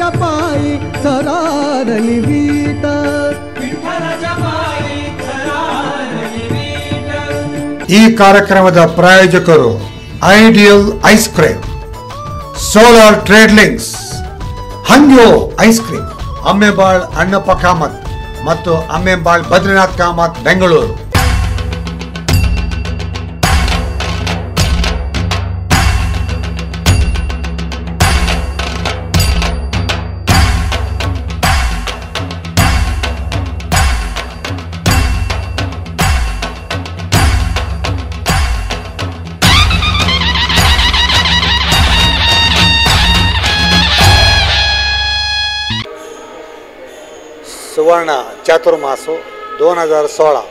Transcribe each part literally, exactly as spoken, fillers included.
ಜಪಾಯಿ ಸರಾರಲಿ wheat ಈ ಕಾರ್ಯಕ್ರಮದ ಪ್ರಾಯೋಜಕರು ideal ice cream, solar trade links, Hangyo ice cream, Ammembal Annappa Kamath ಮತ್ತು ಅಮ್ಮೆಬಾಳ್ ಬದ್ರಿನಾಥ್ ಕಾಮತ್ ಬೆಂಗಳೂರು. सुवर्ण चातुर्मासो दोन हजार सोळा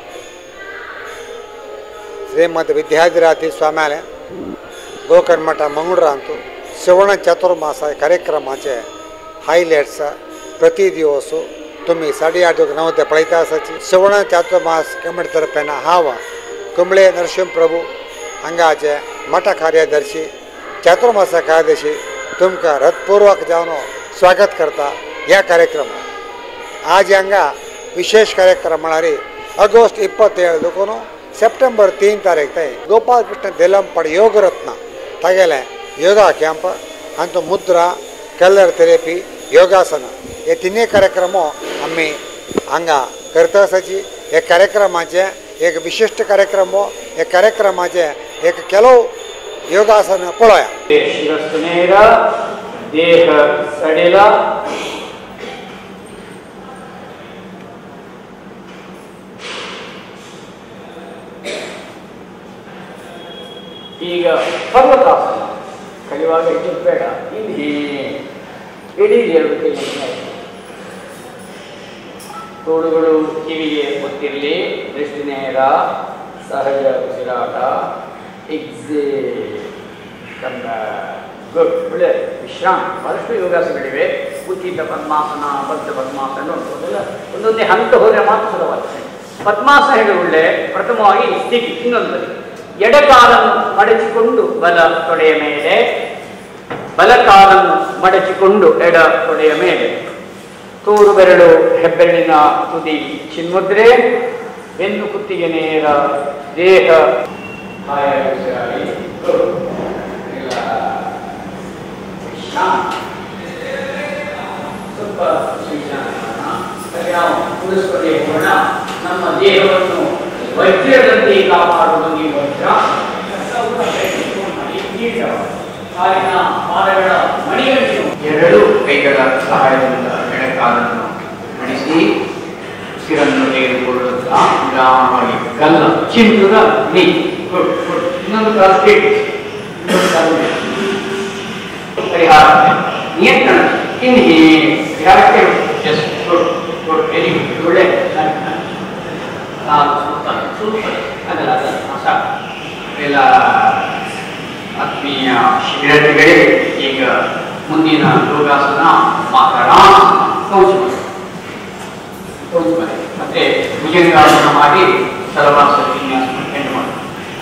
श्रीमद विद्याधिराज स्वाम्याने गोकर्ण मठ मंगळूर अंतू सुवर्ण चातुर्मास कार्यक्रमाचे हायलाइट्स प्रति दिवस तुम्ही साडेआठ नव्वद पळयता आसाची. सुवर्ण चातुर्मास कमिटी तर्फेन हांव कुंबळे नरसिंह प्रभू हांगाचे मठ कार्यदर्शी चातुर्मास कार्यदर्शी तुमकां हृदयपूर्वक जावन स्वागत करता. ह्या कार्यक्रम आज हांगा विशेष कार्यक्रम म्हळ्यार ऑगस्ट इಪ್ಪತ್ತೇಳು देखून सप्टेंबर तीन तारीख थंय गोपाल कृष्ण देलंपड योग रत्न तागेले योगा कॅम्प आनी मुद्रा कलर थेरपी योगासन हे तिनूय कार्यक्रम आमी हांगा करता आसाची. हे कार्यक्रमाचे एक विशिष्ट कार्यक्रम हे कार्यक्रमाचे एक ಕೆಲವು योगासन पळोवया. ಶಿರಸ್ಸುನೇರ ದೇಹ ಸಡಿಲ ಈಗ ಪರ್ವತಾಸನ ಕಲಿಯುವಾಗ ಹೆಚ್ಚು ಬೇಡ. ಇಲ್ಲಿ ಇಡೀ ಎರಡು ಕೈಯನ್ನು ತೋಳುಗಳು ಕಿವಿಗೆ ಗೊತ್ತಿರಲಿ, ದೃಷ್ಟಿ ನೇರ, ಸಹಜ ಉಸಿರಾಟ, ಎಕ್ಸೇ ಗುಡ್, ಒಳ್ಳೆ ವಿಶ್ರಾಂತಿ. ಬಹಳಷ್ಟು ಯೋಗಾಸನಗಳಿವೆ. ಉಚಿತ ಪದ್ಮಾಸನ, ಬದ್ಧ ಪದ್ಮಾಸನ ಅದೆಲ್ಲ ಒಂದೊಂದೇ ಹಂತ ಹೋದರೆ ಮಾತ್ರ ಸುಲಭವಾಗ್ತದೆ. ಪದ್ಮಾಸನ ಹೇಳಿ ಒಳ್ಳೆ ಪ್ರಥಮವಾಗಿ ಸ್ಥಿತಿ. ಇನ್ನೊಂದು ಎಡಕಾಲನ್ನು ಮಡಚಿಕೊಂಡು ಬಲ ತೊಡೆಯ ಮೇಲೆ, ಬಲಕಾಲನ್ನು ಮಡಚಿಕೊಂಡು ಎಡ ತೊಡೆಯ ಮೇಲೆ, ತೋರು ಬೆರಳು ಹೆಬ್ಬೆರಳಿನ ತುದಿ ಚಿನ್ಮುದ್ರೆ, ಬೆನ್ನು ಕುತ್ತಿಗೆ ನೇರ, ದೇಹ ಸ್ವಲ್ಪ ನಮ್ಮ ದೇಹವನ್ನು ವಜ್ರದಂತೆ ಕಾಪಾಡುವುದು ನೀವು ವಜ್ರ. ಕಾಲಿನ ಪಾದಗಳ ಮಣಿಗಳನ್ನು ಎರಡು ಕೈಗಳ ಸಹಾಯದಿಂದ ಎಡಕಾಲನ್ನು ಮಡಿಸಿ ಉಸಿರನ್ನು ತೆಗೆದುಕೊಳ್ಳುತ್ತಾ ನಿಧಾನವಾಗಿ ಕಲ್ಲ ಚಿಂತುದ ನೀ ಇನ್ನೊಂದು ಕಾಲ ಪರಿಹಾರ ನಿಯಂತ್ರಣ. ಇನ್ನು ಯಾರಕ್ಕೆ ವೆರಿ ಗುಡ್, ಒಳ್ಳೆ ಅದಲ್ಲ ಎಲ್ಲ ಆತ್ಮೀಯ ಶಿಬಿರಾರ್ಥಿಗಳೇ, ಈಗ ಮುಂದಿನ ಯೋಗಾಸನ ಮಾತರಾಸನ ಕೌಶಲ ಮತ್ತೆ ಭುಜಂಗಾಸನ ಮಾಡಿ ಸಲವಾಸ ವಿನ್ಯಾಸ ಎಂಟು ಮಾಡಿ.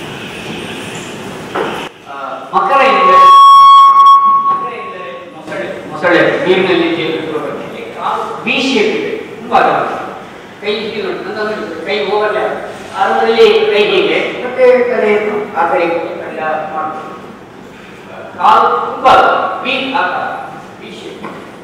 ಮಕರ ಎಂದರೆ ಮಕರ ಎಂದರೆ ಮೊಸಳೆ ಮೊಸಳೆ ನೀರಿನಲ್ಲಿ ತೇಲುತ್ತಿರುವುದಕ್ಕೆ ವಿ ಶೇಪ್ ಇದೆ. ತುಂಬಾ ಕೈ ಕೈ ಹೋಗಲ್ಲ, ಅದರಲ್ಲಿ ಕೈ ಹೀಗೆ ಮತ್ತೆ ತಲೆಯನ್ನು ಆ ಕಡೆ ಮಾಡ್ತಾರೆ. ಕಾಲು ತುಂಬಾ ವಿ ಆಕಾರ, ವಿ ಶೇಪ್.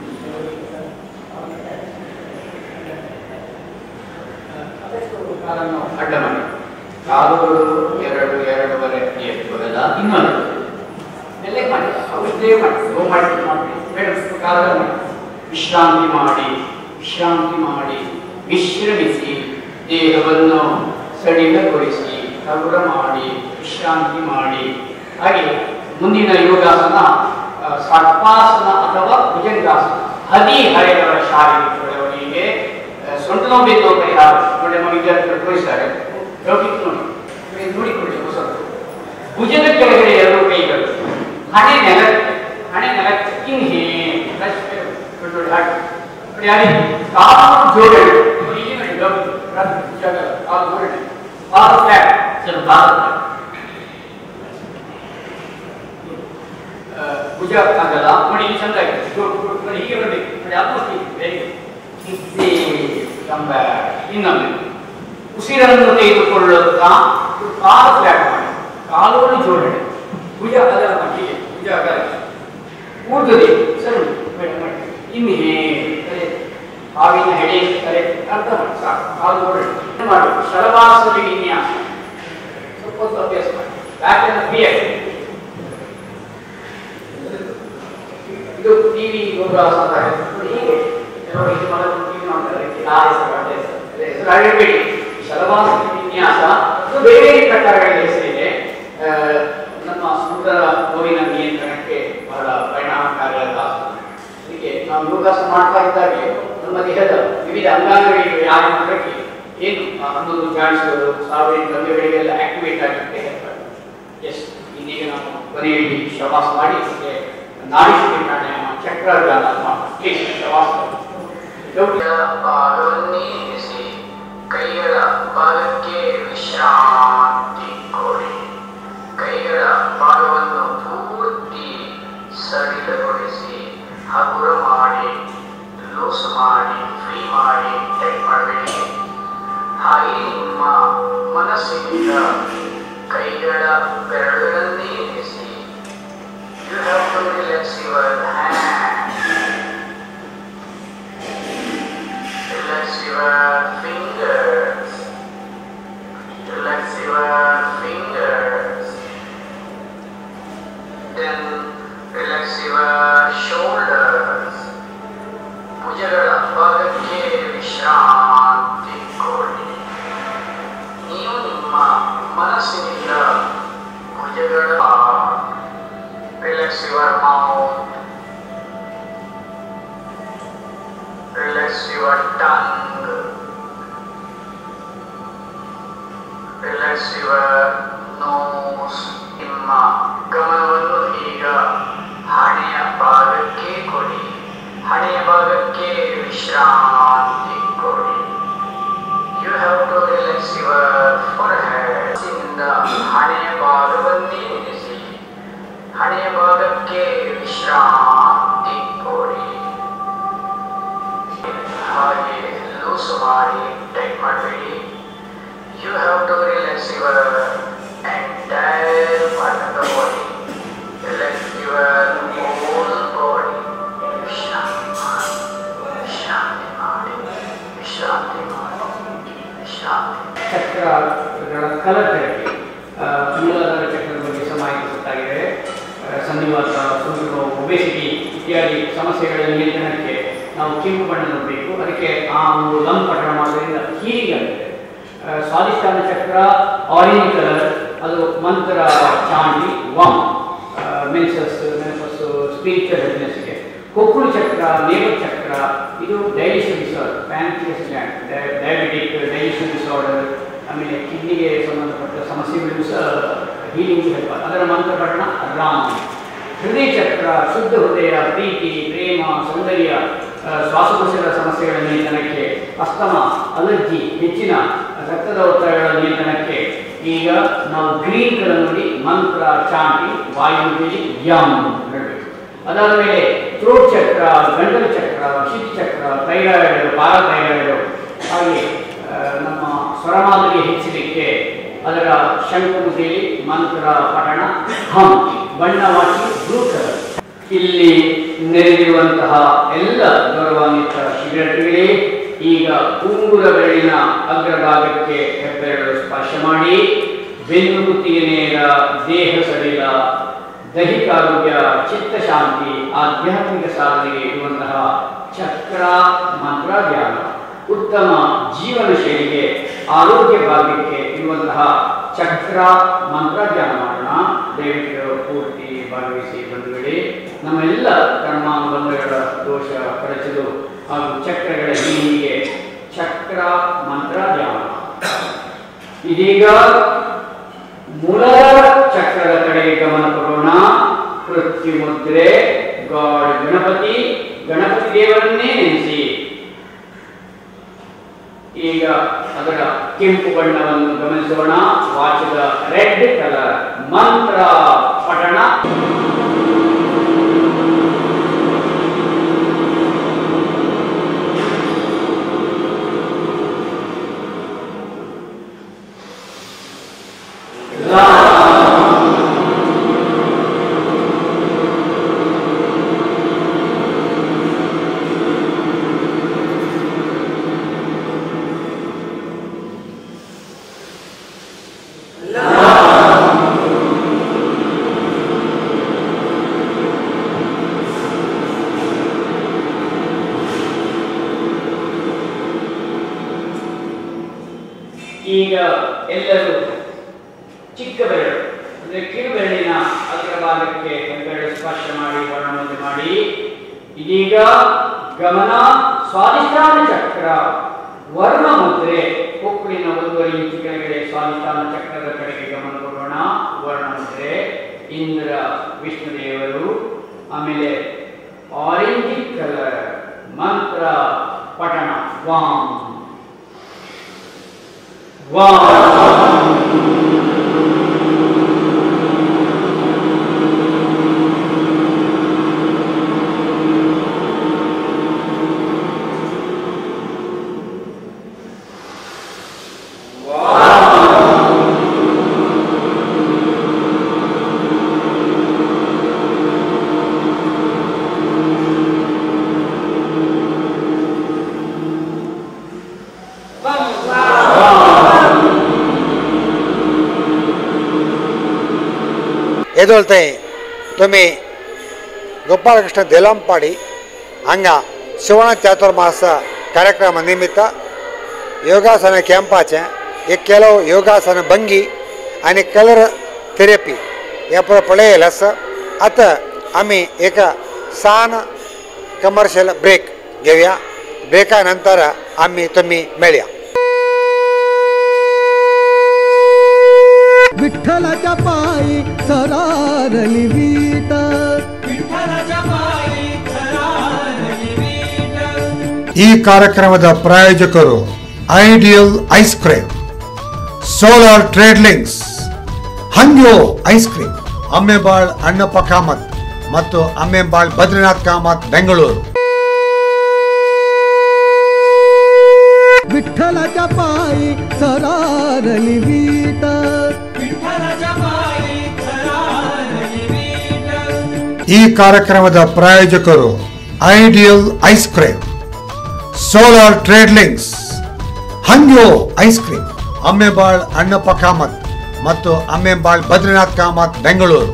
ಕಾಲನ್ನು ಅಡ್ಡ ಮಾಡಿ, ಕಾಲುಗಳು ಎರಡು ಎರಡೂವರೆ ಎತ್ತುವುದಲ್ಲ. ಇನ್ನೊಂದು ಎಲ್ಲ ಮಾಡಿ, ಔಷಧಿ ಮಾಡಿ, ಗೋ ಮಾಡಿ ಮಾಡಿ ಕಾಲ ಮಾಡಿ, ವಿಶ್ರಾಂತಿ ಮಾಡಿ ವಿಶ್ರಾಂತಿ ಮಾಡಿ ವಿಶ್ರಮಿಸಿ, ದೇಹವನ್ನು ಸಡಿಲಗೊಳಿಸಿ ಹಗುರ ಮಾಡಿ ವಿಶ್ರಾಂತಿ ಮಾಡಿ. ಹಾಗೆ ಮುಂದಿನ ಯೋಗಾಸನ ಸರ್ಪಾಸನ ಅಥವಾ ಭುಜಂಗಾಸನ. ಹದಿಹರೆಯದವರ ಶಾರೀರಿಕ ಬೆಳವಣಿಗೆಗೆ ಸೊಂಟ ನೋವು ಪರಿಹಾರ ಒಳ್ಳೆ ವಿದ್ಯಾರ್ಥಿಗಳು ತೋರಿಸ್ತಾರೆ. ಲೌಕಿಕ ನೋಡಿ ನೋಡಿಕೊಳ್ಳಿ ಹೊಸದು. ಭುಜದ ಕೆಳಗಡೆ ಎರಡು ಕೈಗಳು, ಹಣೆ ನೆಲಕ್ಕೆ, ಹಣೆ ನೆಲಕ್ಕೆ ಹಿಂಗೆ ಹಾಕಿ ಕಾಲು ಜೋಡಣೆ, ಕಾಲು ಜೋಡಣೆ, ಕಾಲು ಫ್ಲಾಟ್, ಸ್ವಲ್ಪ ಭುಜ ಆಗಲ್ಲ ನೋಡಿ ಚಂದ ಆಗಿದೆ ನೋಡಿ ಹೀಗೆ ಬರಬೇಕು ನೋಡಿ ಆಲ್ಮೋಸ್ಟ್ ವೆರಿ ಗುಡ್ ಇನ್ನೊಮ್ಮೆ ಉಸಿರನ್ನು ತೆಗೆದುಕೊಳ್ಳುತ್ತಾ ಕಾಲು ಫ್ಲಾಟ್ ಮಾಡಿ ಕಾಲುಗಳು ಜೋಡಣೆ ಭುಜ ಅಗಲ ಮಾಡಿ ಭುಜ ಅಗಲ ಊರ್ಧ್ವದಿ ಸರಿ ಮೇಡಮ್ ಮಾಡಿ ಇನ್ನೇ ಹಾವಿನ ಹೆಡೆ ತಲೆ ಅರ್ಥ ಮಾಡಿ ಸಾಕು ಕಾಲು ಜೋಡಣೆ ಮಾಡಿ ಶರವಾಸದ ವಿನ್ಯಾಸ ಸ್ವಲ್ಪ ಹೊತ್ತು ಅಭ್ಯಾಸ ಮಾಡಿ ಬ್ಯಾಕ್ ಅಂಡ್ ಬಿಯರ್ ಇದು ಟಿವಿ ಯೋಗಾಸನ ಹೀಗೆ ಕೆಲವರು ಇದು ಮಾಡೋದು ಟಿವಿ ನೋಡ್ತಾರೆ ಹೆಸರಾಗಬೇಡಿ ಶರವಾಸನ ವಿನ್ಯಾಸ ಬೇರೆ ಬೇರೆ ಪ್ರಕಾರಗಳ ಹೆಸರಿದೆ ನಮ್ಮ ಸುಂದರ ನೋವಿನ ನಿಯಂತ್ರಣಕ್ಕೆ ಬಹಳ ಪರಿಣಾಮಕಾರಿಯಾದ ಅದಕ್ಕೆ ನಾವು ಯೋಗಾಸನ ಮಾಡ್ತಾ ಇದ್ದಾಗೆ ನಮ್ಮ ದೇಹದ ವಿವಿಧ ಅಂಗಾಂಗಗಳಿಗೆ ವ್ಯಾಯಾಮ ಮಾಡೋಕ್ಕೆ ಏನು ಹನ್ನೊಂದು ಜಾಣಿಸೋದು ಸಾವಿರ ಅಂಗಗಳಿಗೆಲ್ಲ ಆಕ್ಟಿವೇಟ್ ಆಗಲಿಕ್ಕೆ ಎಸ್ ಇದೀಗ ನಾವು ಕೊನೆಯಲ್ಲಿ ಶ್ವಾಸ ಮಾಡಿ ನಾಡಿ ಶುದ್ಧಿ ಪ್ರಾಣಾಯಾಮ ಚಕ್ರಾರ್ಗಾನ ಮಾಡ್ತೀವಿ ಶ್ವಾಸ ಕೈಗಳ ಭಾಗಕ್ಕೆ ವಿಶ್ರಾಂತಿ ಕೊಡಿ ಕೈಗಳ ಭಾಗವನ್ನು ಪೂರ್ತಿ ಸಡಿಲಗೊಳಿಸಿ ಹಗುರ ಮಾಡಿ ಲೂಸ್ ಮಾಡಿ ಫ್ರೀ ಮಾಡಿ ಟೈಟ್ ಮಾಡಬೇಡಿ ಹಾಗೆ ನಿಮ್ಮ ಮನಸ್ಸಿನಿಂದ ಕೈಗಳ ಬೆರಳುಗಳನ್ನೇ ಇರಿಸಿ you have to relax your hand relax your fingers relax your fingers then relax your shoulders ಭುಜಗಳ ಭಾಗಕ್ಕೆ ವಿಶ್ರಾಂತಿ ಕೊಡಿ ನೀವು ನಿಮ್ಮ ಮನಸ್ಸಿನಿಂದ ಭುಜಗಳ relax your mouth relax your tongue relax your nose ನಿಮ್ಮ ಗಮನವನ್ನು ಈಗ ಹಣೆಯ ಭಾಗಕ್ಕೆ ಕೊಡಿ ಹಣೆಯ ಭಾಗಕ್ಕೆ ವಿಶ್ರಾಂತಿ ಕೊಡಿ you have to relax your forehead ಇಂದ ಹಣೆಯ ಭಾಗವನ್ನೇ ಇರಿಸಿ ಹಣೆಯ ಭಾಗಕ್ಕೆ ವಿಶ್ರಾಂತಿ ಕೊಡಿ ಹಾಗೆ ಲೂಸ್ ಮಾಡಿ ಟೈಟ್ ಮಾಡಬೇಡಿ you have to relax your entire part of the body relax your whole body vishanti ಮಾಡಿ vishanti ಮಾಡಿ vishanti ಮಾಡಿ vishanti ಚಕ್ರಗಳ ಕಲಟಕ್ಕೆ ಮೂಲಾಧಾರ ಚಕ್ರದ ಬಗ್ಗೆ ಮಾಹಿತಿ ಗೊತ್ತಾಗಿದೆ ಸಂಧಿವಾತ ಸುಂದರ ಒಬೆಸಿಟಿ ಇತ್ಯಾದಿ ಸಮಸ್ಯೆಗಳ ನಿಯಂತ್ರಣಕ್ಕೆ ನಾವು ಕೆಂಪು ಬಣ್ಣ ನೋಡಬೇಕು ಅದಕ್ಕೆ ಆ ಒಂದು ಲಂಗ್ ಪಠಣ ಮಾಡೋದ್ರಿಂದ ಹೀಲಿಂಗ್ ಆಗುತ್ತೆ ಸ್ವಾಧಿಷ್ಠಾನ ಚಕ್ರ ಆರೆಂಜ್ ಕಲರ್ ಅದು ಮಂತ್ರ ಚಾಂಡಿ ವಾಮ್ ಮೆನ್ಸಸ್ ಮೆನ್ಸಸ್ ಸ್ಪಿರಿಚುವಲ್ ಹೆಲ್ತ್ನೆಸ್ಗೆ ಕೊಕ್ಕುಳು ಚಕ್ರ ನೇವ ಚಕ್ರ ಇದು digestion disorder pancreas gland diabetic digestion disorder ಆಮೇಲೆ ಕಿಡ್ನಿಗೆ ಸಂಬಂಧಪಟ್ಟ ಸಮಸ್ಯೆಗಳು ಸಹ ಹೀಲಿಂಗ್ ಹೆಲ್ಪ್ ಅದರ ಮಂತ್ರ ಪಠಣ ರಾಮ್ ಹೃದಯ ಚಕ್ರ ಶುದ್ಧ ಹೃದಯ ಪ್ರೀತಿ ಪ್ರೇಮ ಸೌಂದರ್ಯ ಶ್ವಾಸಕೋಶದ ಸಮಸ್ಯೆಗಳ ನಿಯಂತ್ರಣಕ್ಕೆ ಅಸ್ತಮ ಅಲರ್ಜಿ ಹೆಚ್ಚಿನ ರಕ್ತದ ಒತ್ತಡಗಳ ನಿಯಂತ್ರಣಕ್ಕೆ ಈಗ ನಾವು ಗ್ರೀನ್ ಕಲರ್ ನೋಡಿ ಮಂತ್ರ ಚಾಂಟಿ ವಾಯುವಿಗೆ ಯಮ್ ಹೇಳಬೇಕು ಅದಾದ ಮೇಲೆ ಥ್ರೋಟ್ ಚಕ್ರ ಗಂಟಲು ಚಕ್ರ ಶಿತ್ ಚಕ್ರ ಥೈರಾಯ್ಡ್ ಪ್ಯಾರಾಥೈರಾಯ್ಡ್ ಹಾಗೆ ನಮ್ಮ ಸ್ವರಮಾಧುರ್ಯ ಹೆಚ್ಚಲಿಕ್ಕೆ ಅದರ ಶಂಕುಮುಖಿಯಲ್ಲಿ ಮಂತ್ರ ಪಠಣ ಹಮ್ ಬಣ್ಣವಾಸಿ ಬ್ಲೂ ಕಲರ್ ಇಲ್ಲಿ ನೆರೆದಿರುವಂತಹ ಎಲ್ಲ ಗೌರವಾನ್ವಿತ ಶಿಬಿರಾರ್ಥಿಗಳೇ ಈಗ ಉಂಗುರ ಬೆರಳಿನ ಅಗ್ರಭಾಗಕ್ಕೆ ಹೆಬ್ಬೆರಳು ಸ್ಪರ್ಶ ಮಾಡಿ ಬೆನ್ನು ಕುತ್ತಿಗೆ ನೇರ ದೇಹ ಸಡಿಲ ದೈಹಿಕ ಆರೋಗ್ಯ ಚಿತ್ತ ಶಾಂತಿ ಆಧ್ಯಾತ್ಮಿಕ ಸಾಧನೆಗೆ ಇರುವಂತಹ ಚಕ್ರ ಮಂತ್ರ ಧ್ಯಾನ ಉತ್ತಮ ಜೀವನ ಶೈಲಿಗೆ ಆರೋಗ್ಯ ಭಾಗ್ಯಕ್ಕೆ ಇರುವಂತಹ ಚಕ್ರ ಮಂತ್ರ ಧ್ಯಾನ ಮಾಡೋಣ ದಯವಿಟ್ಟು ಪೂರ್ತಿ ಭಾಗವಹಿಸಿ ಬಂಧುಗಳೇ ನಮ್ಮೆಲ್ಲ ಕರ್ಮಾನುಬಂಧಗಳ ದೋಷ ಕಳಚಲು ಹಾಗೂ ಚಕ್ರಗಳ ಹೀಗೆ ಚಕ್ರ ಮಂತ್ರ ಧ್ಯಾನ ಇದೀಗ ಮೂಲಾಧಾರ ಚಕ್ರದ ಕಡೆಗೆ ಗಮನ ಕೊಡೋಣ ಪೃಥ್ವಿ ಮುದ್ರೆ ಗಾಡ್ ಗಣಪತಿ ಗಣಪತಿ ದೇವರನ್ನೇ ನೆನೆಸಿ ಈಗ ಅದರ ಕೆಂಪು ಬಣ್ಣವನ್ನು ಗಮನಿಸೋಣ ವಾಚದ ರೆಡ್ ಕಲರ್ ಮಂತ್ರ ಪಠಣ ಈಗ ಎಲ್ಲರೂ ಚಿಕ್ಕ ಬೆರಳು ಅಂದರೆ ಕಿರುಬೆರಳಿನ ಅಗ್ರಭಾಗಕ್ಕೆ ಬೆರಳು ಸ್ಪರ್ಶ ಮಾಡಿ ವರ್ಣಮುದ್ರೆ ಮಾಡಿ. ಇದೀಗ ಗಮನ ಸ್ವಾಧಿಷ್ಠಾನ ಚಕ್ರ ವರ್ಣ ಮುದ್ರೆ ಕೊಕ್ಕುಳಿನ ಒಂದೂವರೆ ಇಂಚು ಕೆಳಗಡೆ ಸ್ವಾಧಿಷ್ಠಾನ ಚಕ್ರದ ಕಡೆಗೆ ಗಮನ ಕೊಡೋಣ. ವರ್ಣ ಮುದ್ರೆ ಇಂದ್ರ ವಿಷ್ಣುದೇವರು. ಆಮೇಲೆ ಆರೆಂಜ್ ಕಲರ್ ಮಂತ್ರ ಪಠಣ ವಾಂ ವಾಂ. एदोलते तुम्हें गोपालकृष्ण देलंपाड़ी हंग सुवर्ण चातुर्मास कार्यक्रम निमित्त योगासन कैंपाचे एक केलो योगासन भंगी आणि कलर थेरपी या पळे लस अत आम्ही एक सान कमर्शियल ब्रेक घेऊया. ब्रेका नंतर आम्ही तुम्ही मेळ्या. विठ्ठलाच्या पायी सरारली वीट, विठ्ठलाच्या पायी सरारली वीट. ಈ ಕಾರ್ಯಕ್ರಮದ ಪ್ರಾಯೋಜಕರು ideal ice cream, solar trade links, Hangyo ice cream, Ammembal Annappa Kamath ಮತ್ತು ಅಮ್ಮೆಬಾಳ್ ಬದ್ರಿನಾಥ್ ಕಾಮತ್ ಬೆಂಗಳೂರು. विठ्ठलाच्या पायी सरारली वीट, विठ्ठलाच्या पायी सरारली वीट. ಈ ಕಾರ್ಯಕ್ರಮದ ಪ್ರಾಯೋಜಕರು ideal ice cream, solar trade links, Hangyo ice cream, Ammembal Annappa Kamath ಮತ್ತು ಅಮ್ಮೆಬಾಳ್ ಬದ್ರಿನಾಥ್ ಕಾಮತ್ ಬೆಂಗಳೂರು.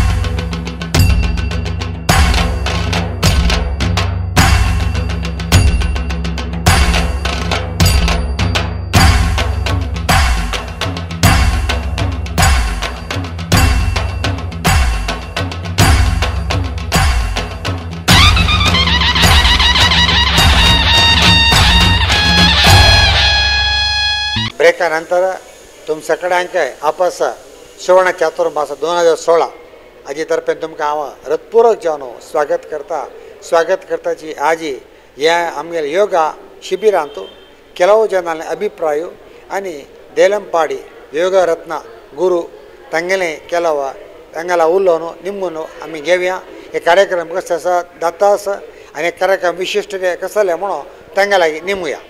ब्रेका नंतर तुम सगळ्यांक आपस सुवर्ण चातुर्मास दोन हजार सोळा हाजे तर्फे तुमकां हांव हृदपूर्वक जावन स्वागत करता. स्वागत करताची आजी ह्या आमगे योगा शिबिरांत ಕೆಲವು ಜನ ಅಭಿಪ್ರಾಯ आणि ದೇಲಂಪಾಡಿ ಯೋಗ ರತ್ನ ಗುರು ತಂಗಲೆ ಕೆಲವ ತಂಗಲ ಉಲ್ಲೋನು ನಿಮ್ಮನ್ನು आम्ही घेवया. हे कार्यक्रम कसा दत्तास आणि कार्यक्रम विशिष्ट कसले म्हणून ತಂಗಲಾಗಿ निमुया.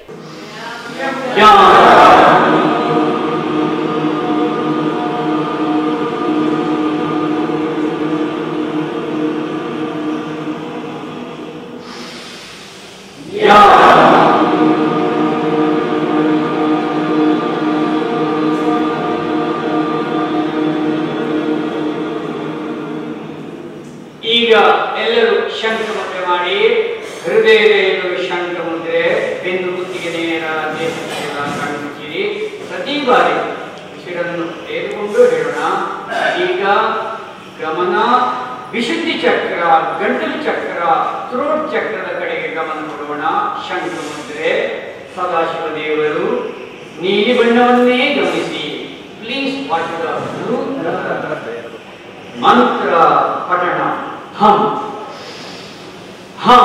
ಈಗ ಎಲ್ಲರೂ ಶಂಖ ಮುದ್ರೆ ಮಾಡಿ ಹೃದಯದ ಶಂಖ ಮುದ್ರೆ ಬೆನ್ನು ಕುತ್ತಿಗೆ ನೇರ ದೇಹಕ್ಕೆಲ್ಲ ಕಣ್ಮುಚ್ಚಿರಿ. ಪ್ರತಿ ಬಾರಿ ಶಿರನ್ನು ತೆಗೆದುಕೊಂಡು ಹೇಳೋಣ. ಈಗ ಗಮನ ವಿಶುದ್ಧಿ ಚಕ್ರ, ಗಂಟಲು ಚಕ್ರ, ಥ್ರೋಟ್ ಚಕ್ರದ ಕಡೆಗೆ ಗಮನ ಕೊಡೋಣ. ಶಂಖ ಮುದ್ರೆ ಸದಾಶಿವ ದೇವರು ನೀಲಿ ಬಣ್ಣವನ್ನೇ ಗಮನಿಸಿ. ಪ್ಲೀಸ್ ವಾಚ್ ದ ಮಂತ್ರ ಪಠಣ. ಹಂ ಹಂ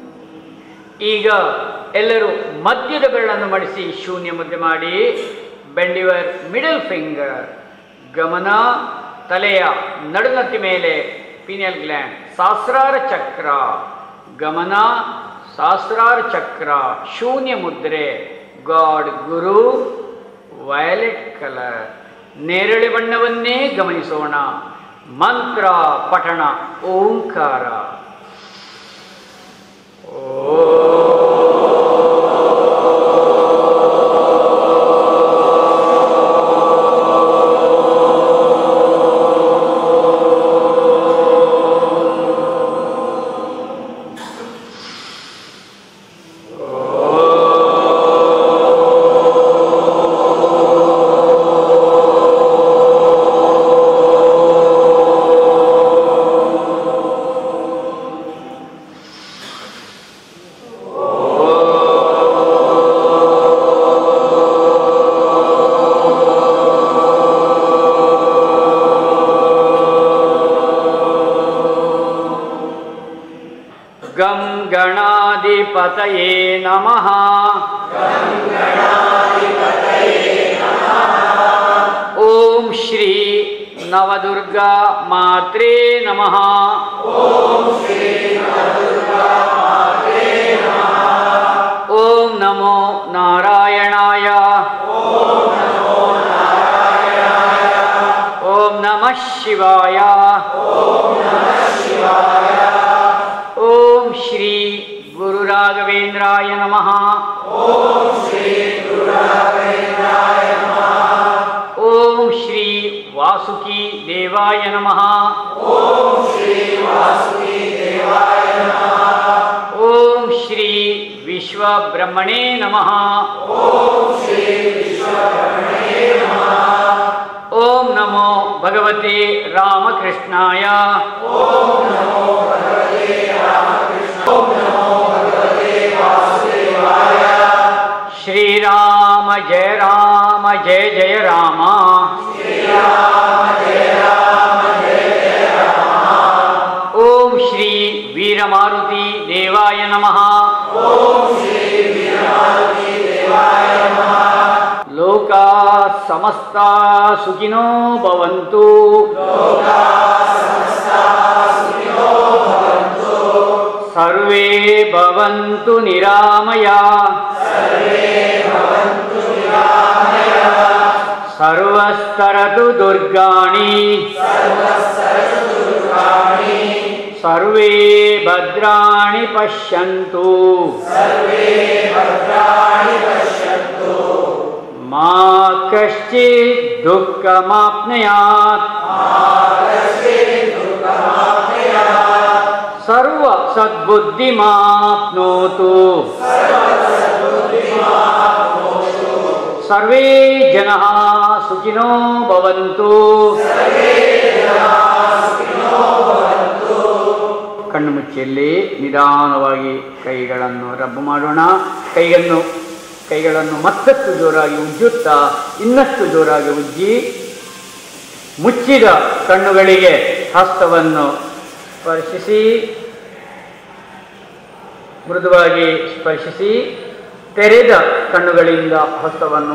ಎಲ್ಲರೂ ಮಧ್ಯದ ಬೆರಳನ್ನು ಮಡಿಸಿ ಶೂನ್ಯ ಮುದ್ರೆ ಮಾಡಿ ಬೆಂಡ್ ಯುವರ್ ಮಿಡಲ್ ಫಿಂಗರ್. ಗಮನ ತಲೆಯ ನಡುನತ್ತಿ ಮೇಲೆ ಪೀನಿಯಲ್ ಗ್ಲ್ಯಾಂಡ್. ಸಹಸ್ರಾರ ಚಕ್ರ. ಗಮನ ಸಹಸ್ರಾರ ಚಕ್ರ. ಶೂನ್ಯ ಮುದ್ರೆ. ಗಾಡ್ ಗುರು. Violet colour. ನೇರಳೆ ಬಣ್ಣವನ್ನೇ ಗಮನಿಸೋಣ. ಮಂತ್ರ ಪಠಣ ಓಂಕಾರ. ಗಣಾಧಿಪತಯೇ ನಮಃ. ಓಂ ಶ್ರೀ ನವದುರ್ಗಾ ಮಾತ್ರೇ ನಮಃ. ಓಂ ನಮೋ ನಾರಾಯಣಾಯ. ಓಂ ನಮಃ ಶಿವಾಯ. ಓಂ ಶ್ರೀ ಗುರು ರಾಘವೇಂದ್ರಾಯ ನಮಃ. ಓಂ ಶ್ರೀ ವಾಸುಕಿ ದೇವಾಯ ನಮಃ. ಓಂ ಶ್ರೀ ವಿಶ್ವಬ್ರಹ್ಮಣೇ ನಮಃ. ಓಂ ನಮೋ ಭಗವತೆ ರಾಮಕೃಷ್ಣಾಯ. ಶ್ರೀರಾಮ ಜಯ ರಾಮ ಜಯ ಜಯ ರಾಮ. ಓಂ ಶ್ರೀ ವೀರಮಾರುತಿ ದೇವಾಯ ನಮಃ. ಲೋಕಾ ಸಮಸ್ತಾ ಸುಖಿನೋ ಭವಂತು. ಸರ್ವೇ ಭವಂತು ನಿರಾಮಯಾ. ಸರ್ವಸ್ತರತು ದುರ್ಗಾಣಿ. ಸರ್ವೇ ಭದ್ರಾಣಿ ಪಶ್ಯಂತು. ಮಾ ಕಶ್ಚಿತ್ ದುಃಖಮಾಪ್ನುಯಾತ್. ಸರ್ವ ಸದ್ಬುದ್ಧಿಮಾಪ್ನೋತು. ಸರ್ವೇ ಜನಃ ಸುಖಿನೋ ಭವಂತು. ಕಣ್ಣು ಮುಚ್ಚಿಯಲ್ಲಿ ನಿಧಾನವಾಗಿ ಕೈಗಳನ್ನು ರಬ್ ಮಾಡೋಣ. ಕೈಯನ್ನು ಕೈಗಳನ್ನು ಮತ್ತಷ್ಟು ಜೋರಾಗಿ ಉಜ್ಜುತ್ತಾ ಇನ್ನಷ್ಟು ಜೋರಾಗಿ ಉಜ್ಜಿ ಮುಚ್ಚಿದ ಕಣ್ಣುಗಳಿಗೆ ಹಸ್ತವನ್ನು ಸ್ಪರ್ಶಿಸಿ, ಮೃದುವಾಗಿ ಸ್ಪರ್ಶಿಸಿ, ತೆರೆದ ಕಣ್ಣುಗಳಿಂದ ಹಸ್ತವನ್ನು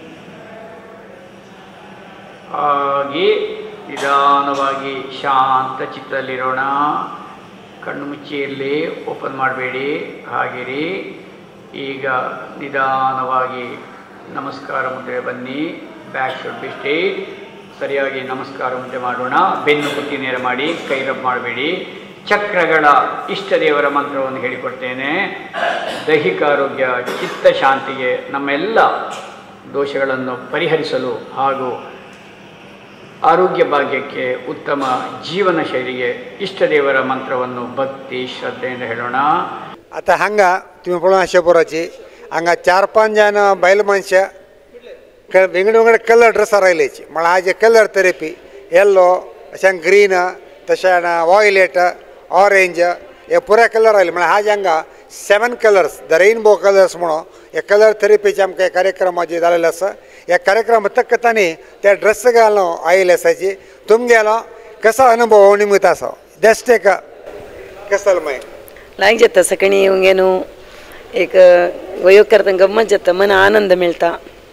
ಹಾಗೆ ನಿಧಾನವಾಗಿ ಶಾಂತ ಚಿತ್ತದಲ್ಲಿರೋಣ. ಕಣ್ಣು ಮುಚ್ಚಿಯಲ್ಲಿ ಓಪನ್ ಮಾಡಬೇಡಿ, ಹಾಗಿರಿ. ಈಗ ನಿಧಾನವಾಗಿ ನಮಸ್ಕಾರ ಮುದ್ರೆ ಬನ್ನಿ. Back should be straight. ಸರಿಯಾಗಿ ನಮಸ್ಕಾರ ಮುದ್ರೆ ಮಾಡೋಣ. ಬೆನ್ನು ಕುತ್ತಿ ನೇರ ಮಾಡಿ, ಕೈ ರಬ್ ಮಾಡಬೇಡಿ. ಚಕ್ರಗಳ ಇಷ್ಟ ದೇವರ ಮಂತ್ರವನ್ನು ಹೇಳಿಕೊಡ್ತೇನೆ. ದೈಹಿಕ ಆರೋಗ್ಯ, ಚಿತ್ತ ಶಾಂತಿಗೆ, ನಮ್ಮೆಲ್ಲ ದೋಷಗಳನ್ನು ಪರಿಹರಿಸಲು ಹಾಗೂ ಆರೋಗ್ಯ ಭಾಗ್ಯಕ್ಕೆ, ಉತ್ತಮ ಜೀವನ ಶೈಲಿಗೆ ಇಷ್ಟ ದೇವರ ಮಂತ್ರವನ್ನು ಭಕ್ತಿ ಶ್ರದ್ಧೆಯಿಂದ ಹೇಳೋಣ. आता हांगा तुम्ही पळोवन शेपोराची हांगा चार पांच जाण बायल मनशां वेगळे वेगळे कलर ड्रेसार आयल्याची. म्हळ्यार हाजे कलर थेरपी येल्लो, अशें ग्रीन, तशें वॉयलेट, ऑरेंज, हे पुरे कलर आयले. म्हळ्यार हाजे हांगा seven colours, the rainbow colours म्हणून हे कलर थेरपीचे आमकां हे कार्यक्रमाचे जालेले आसा. ह्या कार्यक्रम तक्क तांणी त्या ड्रेस घालून आयले आसाची. तुमगेलो कसो अनुभव निमित्त आसा जस्ट एक कसो मागीर लायक जाता. सकाळी येवंक एक वयोग करता गंमत जाता, मन आनंद मेळटा.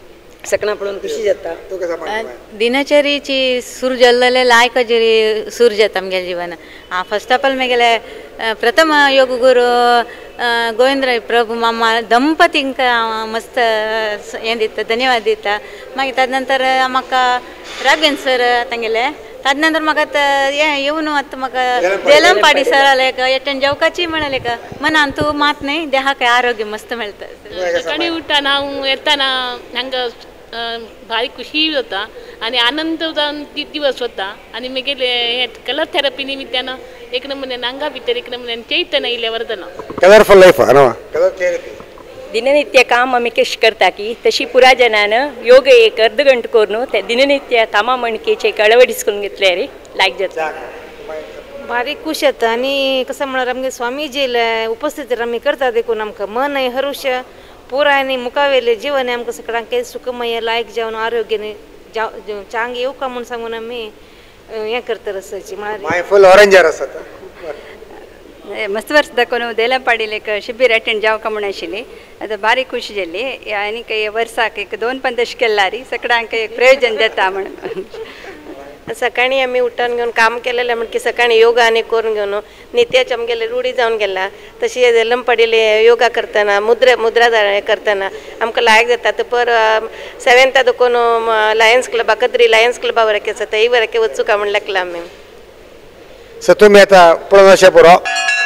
सकना पडून खुशी जाता तू कसा म्हणतो दिनचरीची सूर जल्लले लायक जरी सूर जाता आमगे जीवन हां फर्स्ट ऑफ ऑल मेगेले प्रथम योग गुरु गोविंदराय प्रभु मामा ದಂಪತಿಂಕ मस्त ಏನು दिता धन्यवाद दिता मागीर ताजे नंतर म्हाका राघवेंद्र सर तांगेले ताजे नंतर म्हाका ये येवन आतां म्हाका देलंपाडी सर आले का एटन जेवकाची म्हणाले का मनान तू मात नाही देहाक आरोग्य मस्त मेळटा सकाळी उठताना येताना हांगा भारी खुशी जाता आनी आनंद दिवस होता आनी मागीर हे कलर थेरपी निमित्तान एक नमुने नांगा भितर एक नमुने चैतन्य इल्ले वरदना कलरफुल लाईफ कलर थेरपी दिननित्य काम आमी कशी करता की तशी पुरा जनान योग एक अर्द गंट करून ते दिननित्य कामा मणकेचे एक अळवडिस्कून घेतले रे लायक जाता भारी खुश येता आनी कसं म्हणल्यार आमगे स्वामीजी उपस्थित आमी करता देखून आमकां मन हरुश पुराय आनी मुखावेले जीवन आमकां सगळ्यांक सुखमय लायक जावन आरोग्याने जाव चांग येवं का म्हूण सांगून आमी हें करता रसाची म्हळ्यार मायफुल ऑरेंजर आसता मस्त वर्स दाखोवन देलंपाडील एक शिबीर अटेंड जावका म्हूण आशिल्ली आतां बारी खुशी जाली आनीक वर्साक एक दोन पंदश केला री सगळ्यांक एक प्रयोजन जाता म्हणून सकाळी आमी उठून घेवन काम केलेलें म्हणकी सकाळी योगा आनी करून घेवन नित्याचे आमगेले रूढी जावन गेला तशी देलंपाडीले योगा करतना मुद्रा मुद्रा करतना आमकां लायक जाता तर पर सेवेंथा देखून लायन्स क्लबा कद्री लायन्स क्लबा वरके आसा ही वरके वचूं का म्हण लागला आमी सो तुमी आतां पळोवन अशें पुरो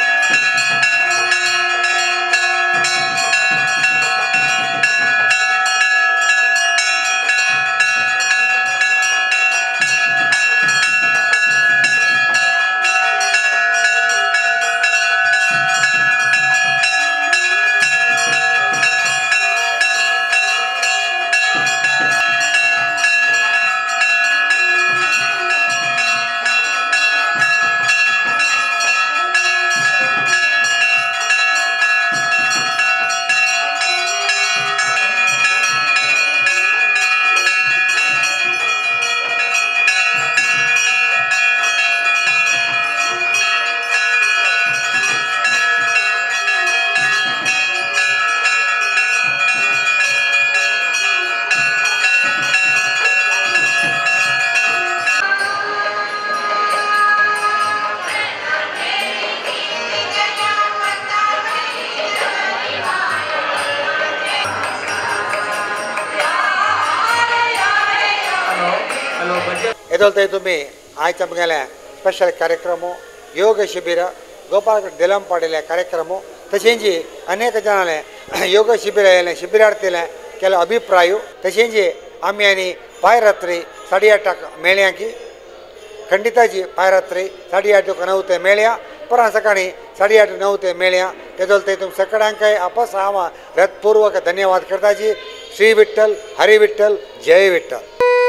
येदोलताय तुम्ही आयज आमगेले स्पेशल कार्यक्रम योग शिबिर गोपाल देलंपाडीले कार्यक्रम तशेंच अनेक जणांले योग शिबिर येयले शिबिरार्थीले केले अभिप्राय तशेंच आमी आनी पायरात्री साडे आठाक मेळ्या की खंडिताजी पायरात्री साडे आठ नऊ ते मेळ्या पर सकाळी साडे आठ नऊ ते मेळ्या येदोलताय तुम सगळ्यांक आपस हांव हृदयपूर्वक धन्यवाद करता जी श्री विठ्ठल हरी विठ्ठल जय विठ्ठल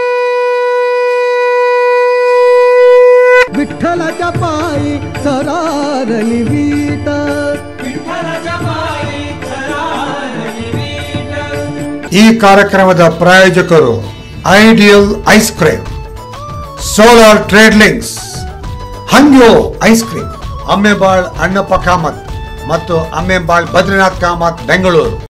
विठ्ठलाच्या पायी सरारली वीट विठ्ठलाच्या पायी सरारली वीट ಈ ಕಾರ್ಯಕ್ರಮದ ಪ್ರಾಯೋಜಕರು ideal ice cream, solar trade links, Hangyo ice cream, Ammembal Annappa Kamath ಮತ್ತು ಅಮ್ಮೆಬಾಳ್ ಬದ್ರಿನಾಥ್ ಕಾಮತ್ ಬೆಂಗಳೂರು.